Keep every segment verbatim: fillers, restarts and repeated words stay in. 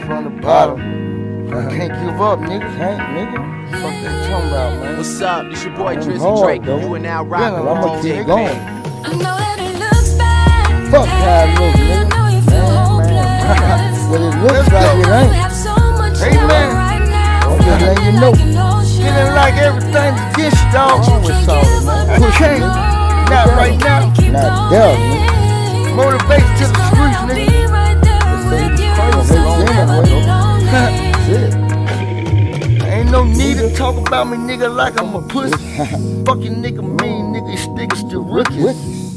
from the bottom. Can't give up, nigga. Can't, nigga. Fuck that talking about, man. What's up? It's your boy Drizzy hard, Drake. though. You are now Yeah, rocking I'ma with keep D J going. Goin. I know that it looks bad. Fuck how it looks, nigga. I know you feel hopeless. But it looks like it ain't. Have so much Hey, love man. right now. I'm just letting you know. Feeling like everything's against you, dog. Always solid, man. You can't. Not right now. Not there, nigga. Motivate to the streets, nigga. Shit. Ain't no need to talk about me, nigga, like I'm a pussy. Fucking nigga mean, nigga, these niggas still rookies.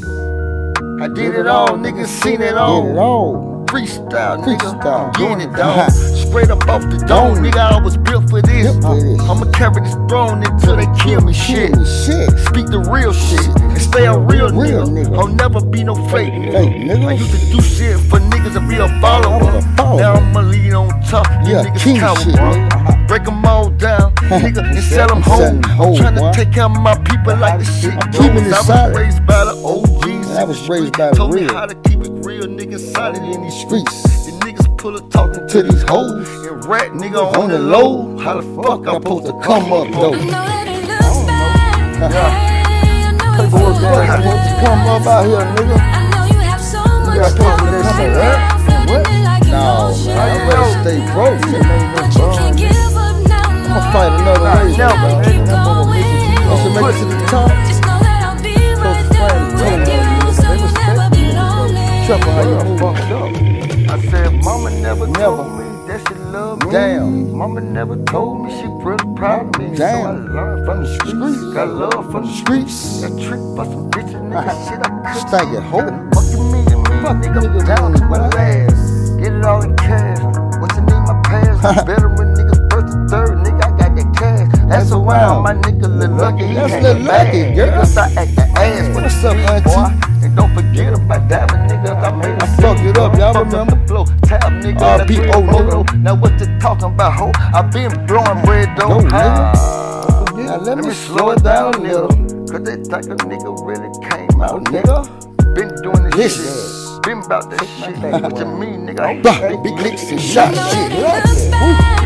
I did it all, niggas seen it all. Did it all. Freestyle, nigga, Freestyle. I'm getting it, dog. Straight up off the dome, nigga, I was built for this. Built for this. I'ma carry this throne until they kill me, shit. Kill me, shit. Speak the real shit and stay a real, Real nigga. nigga. I'll never be no fake nigga. Fake nigga. I used to do shit for niggas to be a follower. I was a follower. Now I'ma lead on top. You Yeah, niggas king coward, shit, bro. nigga. Break them all down, nigga, and sell them Sell whole. 'em I'm whole, trying to boy. take care of my people like this shit. I'm keeping goes. it I was solid. raised by the O Gs. I was raised by the Told me real. how to keep it real, nigga, solid in these streets. Streets. The niggas pull it talking to these hoes. And rat nigga on the low. How the fuck I'm supposed to come up, though? I know that it looks bad. Yeah. Hey, I know you feel Paperwork that I'm supposed to come up out here, nigga. I know you have so much gotta come love with that right shit, now. huh? Feeling like an No, ocean. man, I better stay broke. Shit ain't no But you fun. can't give up now, no. I'ma fight another Nah, race, never, dog. man. Keep I'm gonna going. I should make it to the top. Just know that I'll be right there with you, so you'll never be lonely. Trouble how you I move. fucked up. I said, mama never, Never. told me that she loved me. Damn. Mama never told me she really proud of me. Damn. So I learned from the streets. Got love from the streets. Streets. Got tricked by some bitches, nigga. Shit, I couldn't. Stank it, hoe. Fucking me and me, Fuck nigga, nigga, down to my last. Get it all in cash. What you need, my past? Veteran niggas first and third, nigga, I got that cash. That's around, my nigga, Lil Lucky, he That's ain't Lil Lucky, bad. girl. Niggas, I act the ass with What's the up, big auntie? boy. And don't forget about diamond, nigga. I made I fucked it up, y'all Fucked remember? the flow, tap, nigga. R that P O, three photo. nigga. Now what you talking about, ho? I been blowing bread, though. No, nigga. Ah. Now Let me slow it down a little. Cause they think a nigga really came out, nigga. Been doing this Listen. shit. Been about that shit. What you mean, nigga? I ain't Bah, big big licks and I shots, know shit. that it looks bad.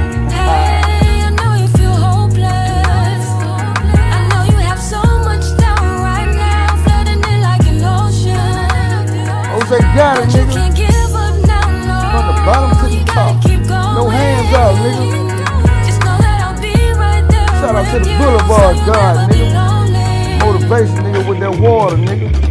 Hey, I know you feel hopeless. I know you have so much down right now, flooding it like an ocean. Jose Gotti, But you nigga. can't give up now, no. From the bottom to the You top. gotta keep going. No hands out, nigga. Just know that I'll be right there Shout out to with the you, Boulevard so you'll God, never be nigga. lonely. Motivation, nigga, with that water, nigga.